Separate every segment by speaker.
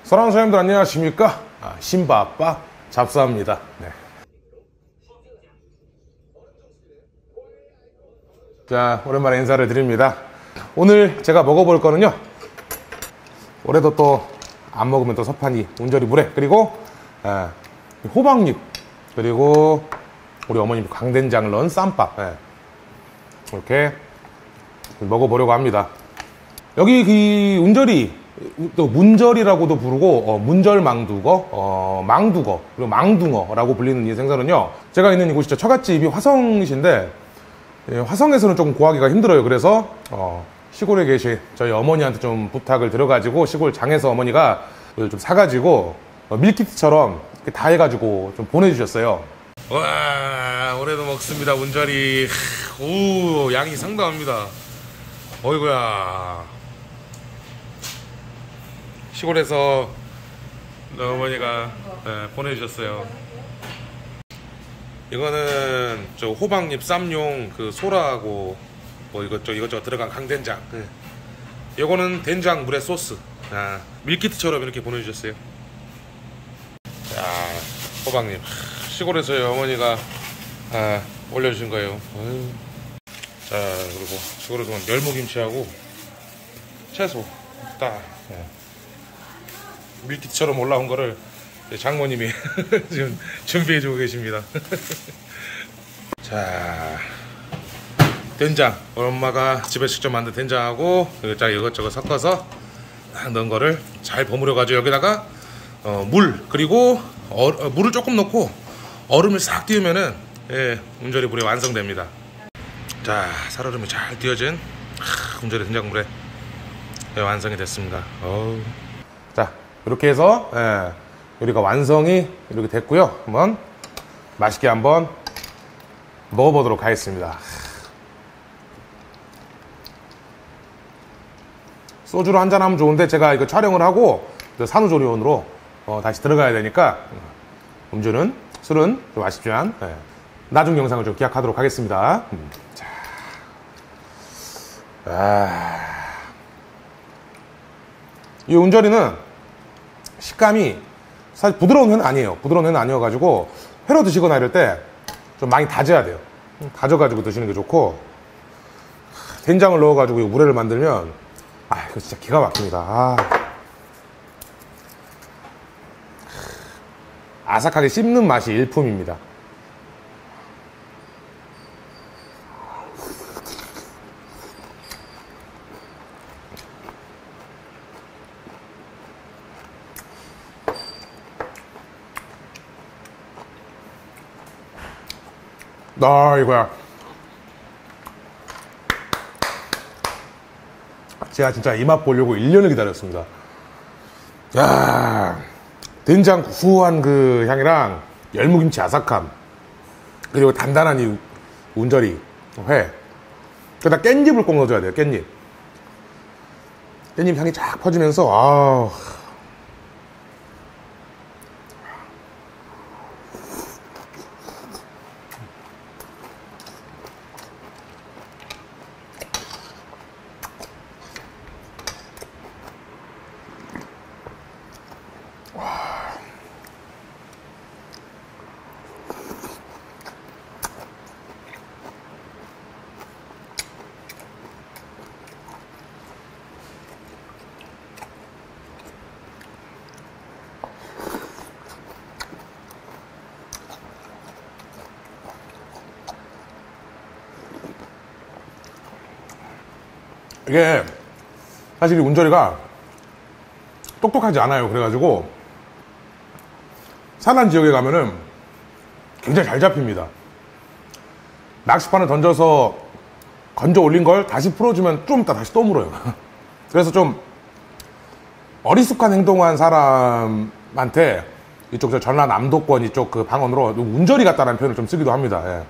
Speaker 1: 사랑하는 사장님들 안녕하십니까? 신바빠 잡사입니다. 네. 자, 오랜만에 인사를 드립니다. 오늘 제가 먹어볼 거는요, 올해도 또 안 먹으면 또 섭하니 운절이 물회, 그리고 호박잎, 그리고 우리 어머님 강된장 런 쌈밥, 이렇게 먹어보려고 합니다. 여기 그 운절이 또 문절이라고도 부르고 문절망두거, 망두거, 그리고 망둥어라고 불리는 이 생선은요, 제가 있는 이곳이 처갓집이 화성이신데 화성에서는 조금 구하기가 힘들어요. 그래서 시골에 계신 저희 어머니한테 좀 부탁을 드려가지고 시골 장에서 어머니가 좀 사가지고 밀키트처럼 다 해가지고 좀 보내주셨어요. 와, 올해도 먹습니다. 운절이. 오, 양이 상당합니다. 어이구야. 시골에서 어머니가 보내주셨어요. 이거는 저 호박잎 쌈용 그 소라하고 뭐 이것저것 들어간 강된장. 이거는 된장 물에 소스. 밀키트처럼 이렇게 보내주셨어요. 자, 호박잎. 시골에서 어머니가 올려주신 거예요. 자, 그리고 시골에서 멸무김치하고 채소 딱 밀키트처럼 올라온 거를 장모님이 지금 준비해주고 계십니다. 자, 된장, 엄마가 집에서 직접 만든 된장하고 이것저것 섞어서 넣은 거를 잘 버무려 가지고 여기다가 물, 그리고 물을 조금 넣고 얼음을 싹 띄우면은 운절이 물회 완성됩니다. 자, 살얼음이 잘 띄어진 운절이 된장물회 완성이 됐습니다. 자, 이렇게 해서 요리가 완성이 이렇게 됐고요. 한번 맛있게 한번 먹어보도록 하겠습니다. 소주로 한잔 하면 좋은데 제가 이거 촬영을 하고 산후조리원으로 다시 들어가야 되니까 음주는 술은 좀 아쉽지만 나중 영상을 좀 기약하도록 하겠습니다. 자, 이 운절이는 식감이 사실 부드러운 회는 아니에요. 부드러운 회는 아니어가지고 회로 드시거나 이럴 때 좀 많이 다져야 돼요. 다져가지고 드시는 게 좋고, 된장을 넣어가지고 물회를 만들면 이거 진짜 기가 막힙니다. 아삭하게 씹는 맛이 일품입니다. 이거야. 제가 진짜 이 맛 보려고 1년을 기다렸습니다. 야, 된장 구수한 그 향이랑 열무김치 아삭함, 그리고 단단한 이 운절이 회, 그러다 깻잎을 꼭 넣어줘야 돼요. 깻잎 향이 쫙 퍼지면서 이게 사실 이 운절이가 똑똑하지 않아요. 그래가지고 산한 지역에 가면은 굉장히 잘 잡힙니다. 낚시판을 던져서 건져 올린 걸 다시 풀어주면 좀 이따 다시 또 물어요. 그래서 좀 어리숙한 행동한 사람한테 이쪽 저 전라남도권 이쪽 그 방언으로 운절이 같다는 표현을 좀 쓰기도 합니다.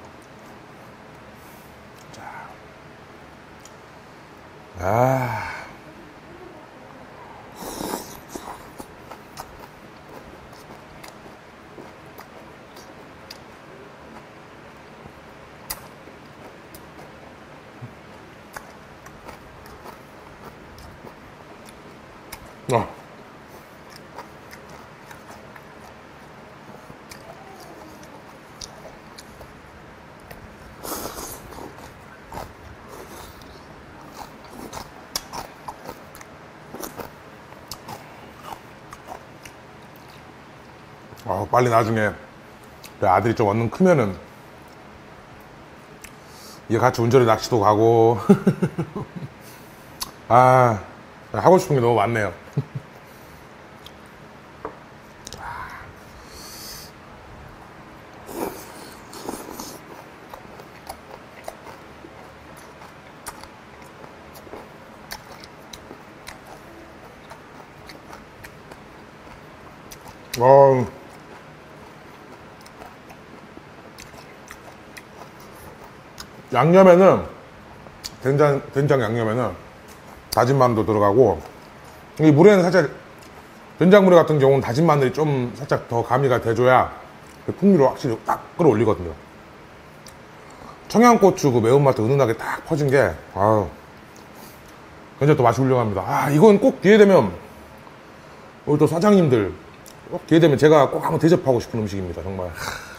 Speaker 1: 빨리 나중에 내 아들이 좀 얼른 크면은 얘 같이 운전해 낚시도 가고 아, 하고 싶은 게 너무 많네요. 양념에는 된장 양념에는 다진 마늘도 들어가고, 이 물에는 살짝 된장물회 같은 경우는 다진 마늘이 좀 살짝 더 가미가 돼줘야 그 풍미를 확실히 딱 끌어올리거든요. 청양고추 그 매운맛도 은은하게 딱 퍼진 게 아유 굉장히 또 맛이 훌륭합니다. 아, 이건 꼭 기회 되면 우리 또 사장님들 꼭 기회 되면 제가 꼭 한번 대접하고 싶은 음식입니다. 정말.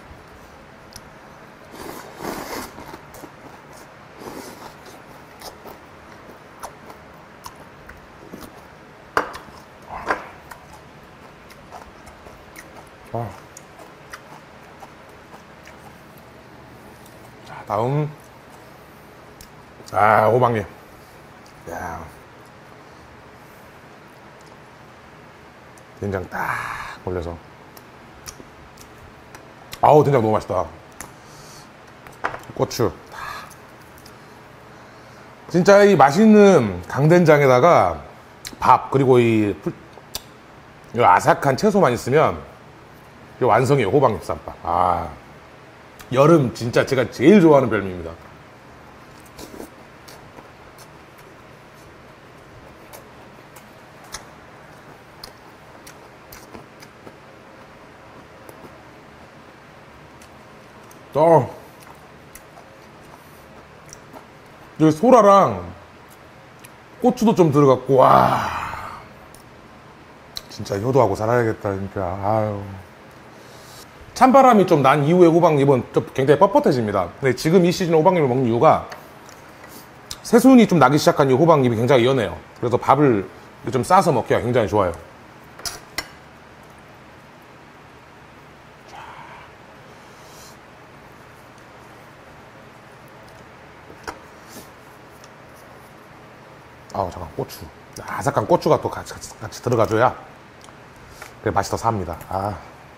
Speaker 1: 자, 다음 호박잎. 야, 된장 딱 올려서. 아우, 된장 너무 맛있다. 고추. 진짜 이 맛있는 강된장에다가 밥, 그리고 이 아삭한 채소만 있으면 완성이에요. 호박잎 쌈밥. 아, 여름 진짜 제가 제일 좋아하는 별미입니다. 여기 소라랑 고추도 좀 들어갔고, 와, 진짜 효도하고 살아야겠다. 진짜. 아유. 찬바람이 좀 난 이후에 호박잎은 좀 굉장히 뻣뻣해집니다. 근데 지금 이 시즌에 호박잎을 먹는 이유가 새순이 좀 나기 시작한 이 호박잎이 굉장히 연해요. 그래서 밥을 좀 싸서 먹기가 굉장히 좋아요. 아우, 잠깐, 고추. 아삭한 고추가 또 같이 들어가줘야 그래 맛이 더 삽니다. 아.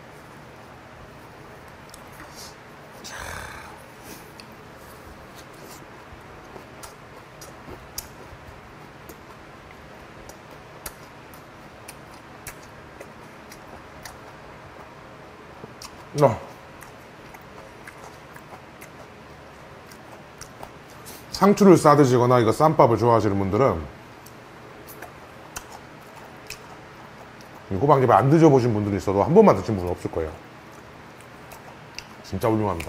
Speaker 1: 상추를 싸드시거나 이거 쌈밥을 좋아하시는 분들은 호박잎을 안 드셔보신 분들이 있어도 한 번만 드신 분은 없을 거예요. 진짜 훌륭합니다.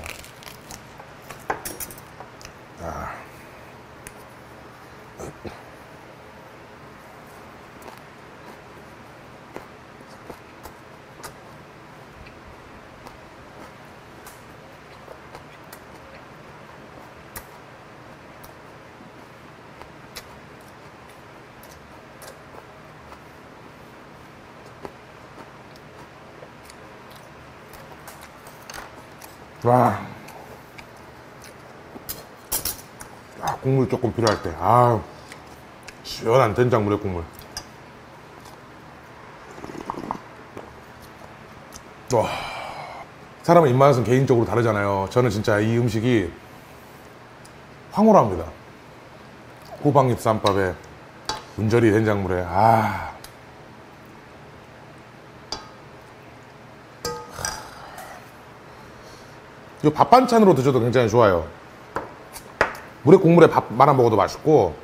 Speaker 1: 와, 국물 조금 필요할 때, 시원한 된장물에 국물. 와, 사람의 입맛은 개인적으로 다르잖아요. 저는 진짜 이 음식이 황홀합니다. 호박잎 쌈밥에 운절이 된장물에, 이 밥 반찬으로 드셔도 굉장히 좋아요. 물에 국물에 밥 말아 먹어도 맛있고.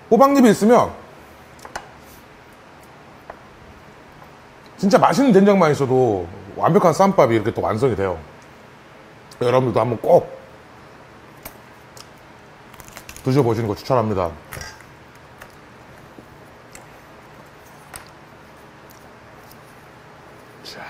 Speaker 1: 호박잎이 있으면 진짜 맛있는 된장만 있어도 완벽한 쌈밥이 이렇게 또 완성이 돼요. 여러분들도 한번 꼭 드셔보시는 거 추천합니다. 자.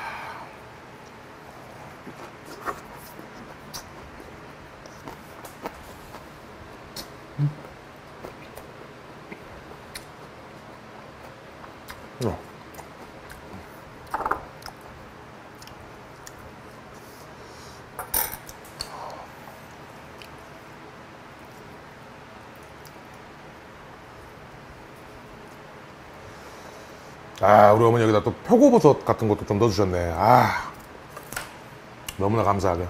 Speaker 1: 아, 우리 어머니 여기다 또 표고버섯 같은 것도 좀 넣어주셨네. 아, 너무나 감사하게.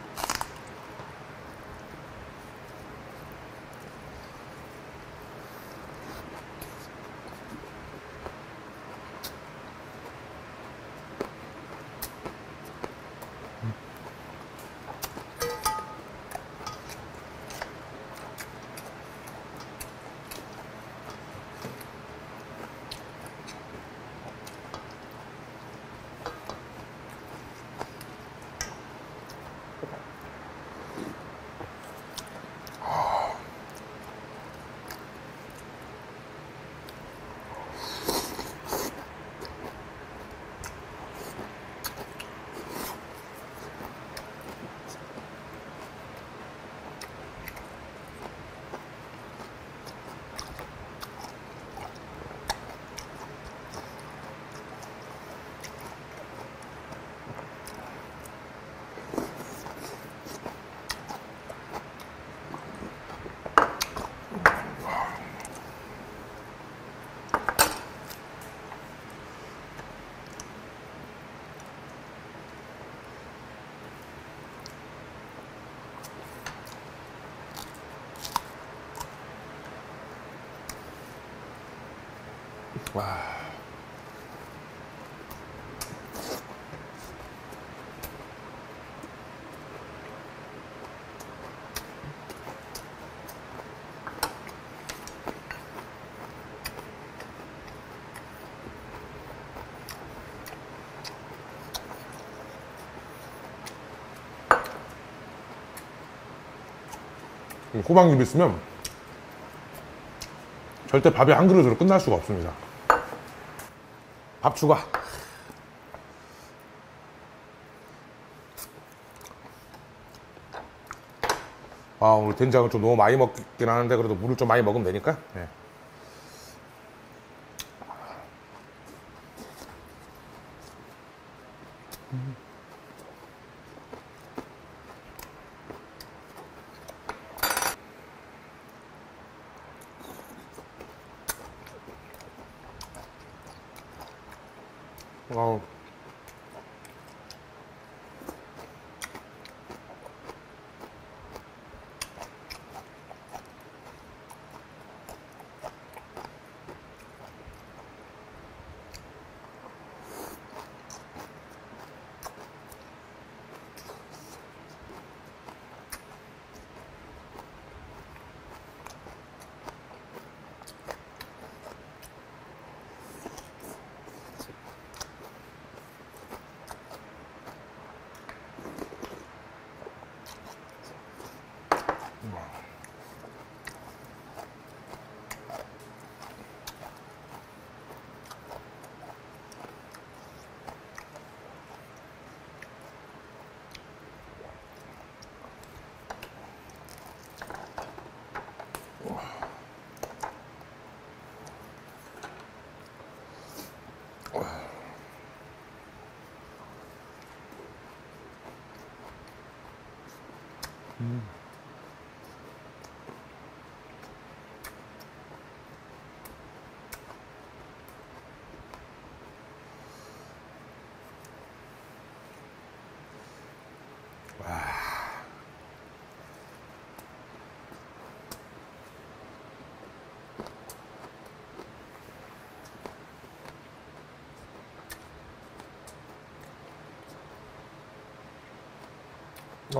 Speaker 1: 와. 호박잎 있으면 절대 밥이 한 그릇으로 끝날 수가 없습니다. 밥 추가. 아, 오늘 된장을 좀 너무 많이 먹긴 하는데 그래도 물을 좀 많이 먹으면 되니까. 네. 어.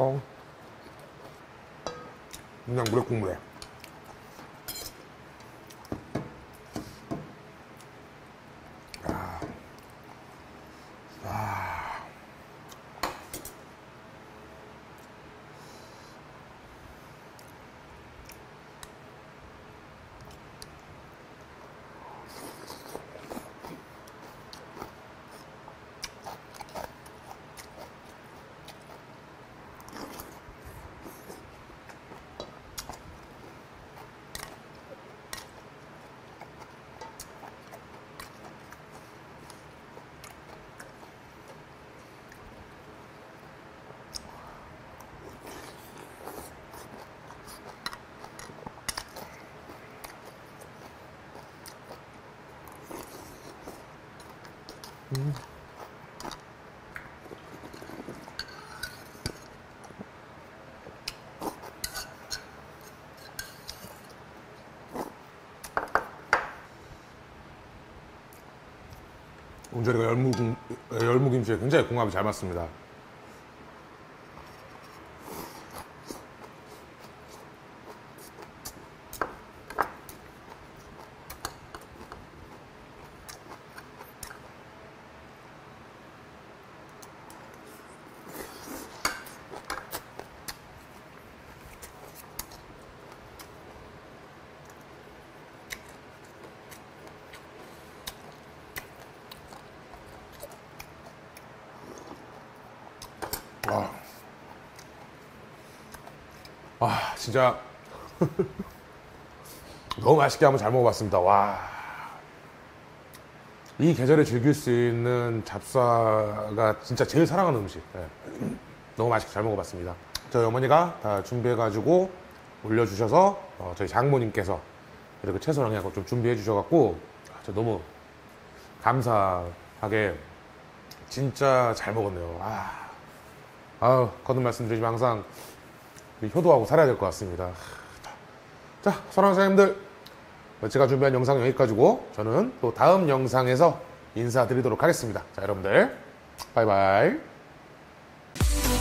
Speaker 1: 그냥 물에 국물에 운절이가 열무김치에 굉장히 궁합이 잘 맞습니다. 진짜 너무 맛있게 한번 잘 먹어봤습니다. 와, 이 계절에 즐길 수 있는 잡사가 진짜 제일 사랑하는 음식. 네. 너무 맛있게 잘 먹어봤습니다. 저희 어머니가 다 준비해가지고 올려주셔서 저희 장모님께서 이렇게 채소랑하고 좀 준비해 주셔갖고 저 너무 감사하게 진짜 잘 먹었네요. 거듭 말씀드리지만 항상 효도하고 살아야 될 것 같습니다. 자, 사랑하는 사장님들, 제가 준비한 영상 여기까지고 저는 또 다음 영상에서 인사드리도록 하겠습니다. 자, 여러분들 바이바이.